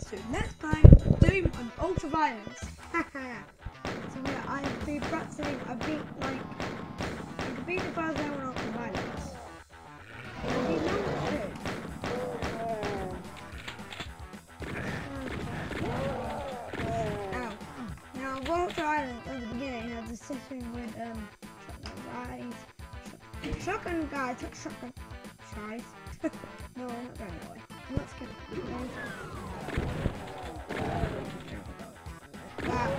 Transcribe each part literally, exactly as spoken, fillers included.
So let's play Doom on Ultra Violence. So yeah, I've been practicing. I beat like I could beat the first level on Ultra Violence. I beat number two. Ow. Now Ultra Violence at the beginning has a session with um shotgun guys. Shotgun guys, not shotgun guys. No, I'm not going that way. Let's get that.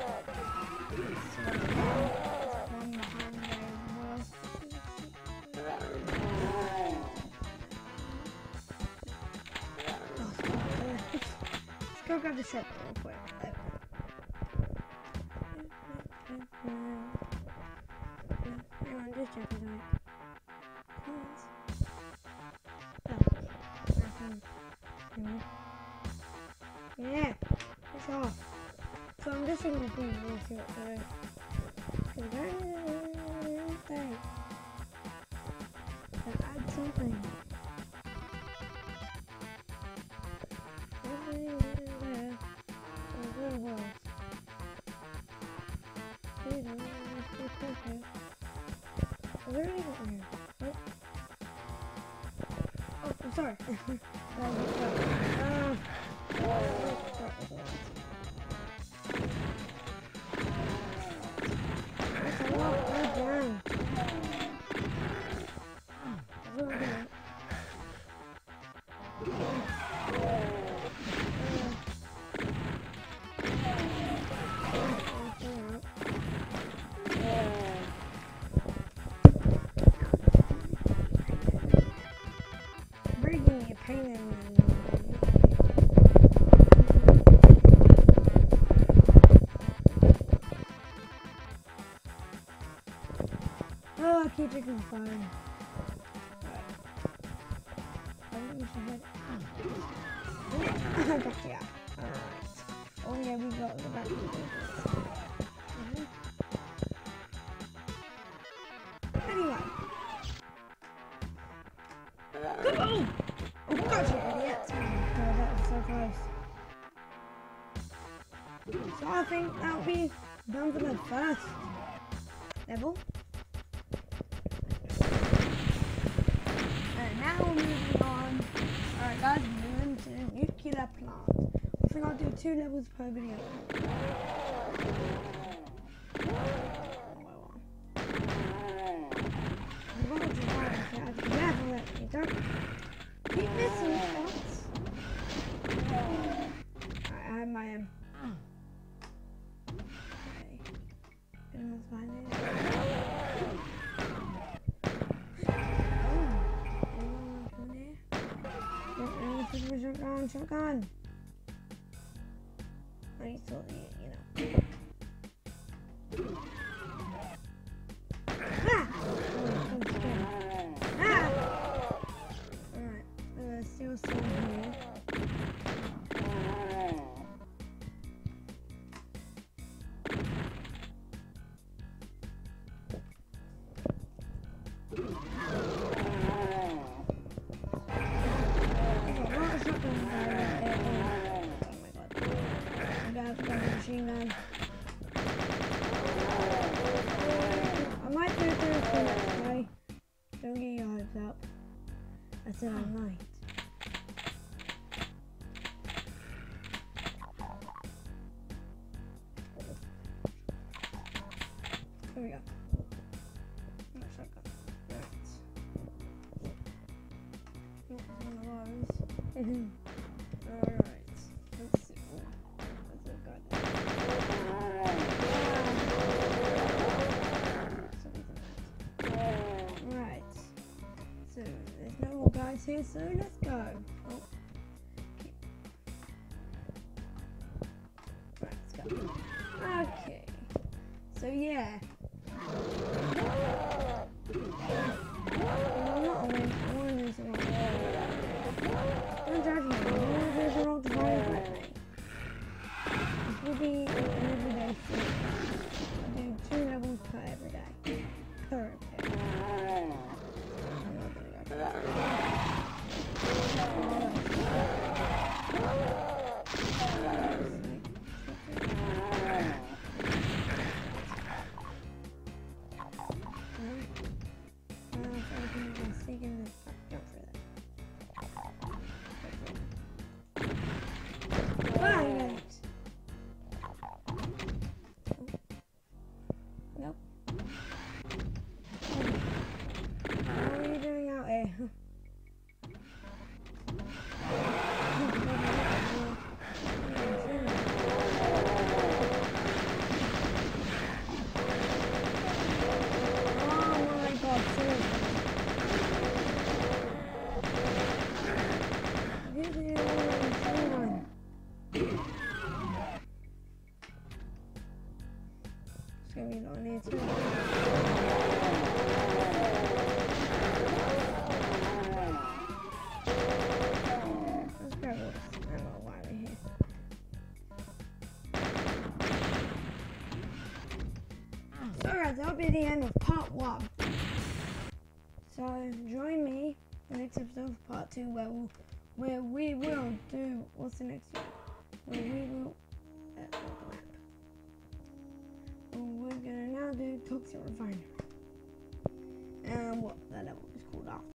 Let's go grab the shotgun real quick. Hang on, just checking something. Yeah, it's off. So I'm just going to do this here. So, thing. So add something. Where are you going here? Oh, I'm sorry. uh, That's a lot of down. Really a pain in the Oh, I keep drinking the phone. Right. I think we should head. Oh, back here. Alright. Oh, yeah, we got the back. Mm-hmm. Anyway. Come on! Oh, God, you idiots! Oh, God, that was so close. So I think that'll be done for the first level. Now we're moving on. Alright guys, we're moving to nuclear plant. I think I'll do two levels per video. I'm going to try it guys. Never let me don't keep missing shots. Alright, I have my um okay. Anyone's behind it? Shotgun, shotgun. I thought you know. Ah! Oh, ah! Alright, uh, still some here. Machine gun. I might do this the next way. Don't get your hopes up. I said I might. Here we go. Not shotgun. Right. One of those. Alright. Let's see. Right, so there's no more guys here, so let's go. Oh. Right, let's go. Okay, so yeah. I'm not always, I want to do some more. Don't judge me, I want to do some more to violate me. This will be an everyday thing. I do two levels per everyday. Per everyday. I'm not gonna go for that. Fine. Nope. What are you doing out here? It's gonna be long here too. Let's grab this. I don't know why we're here. So guys, that'll be the end of part one. So join me for the next episode of part two, where we'll, where we will do what's the next one? Where we will uh, map. We're gonna now do Toxic Refinery and what that level is called after.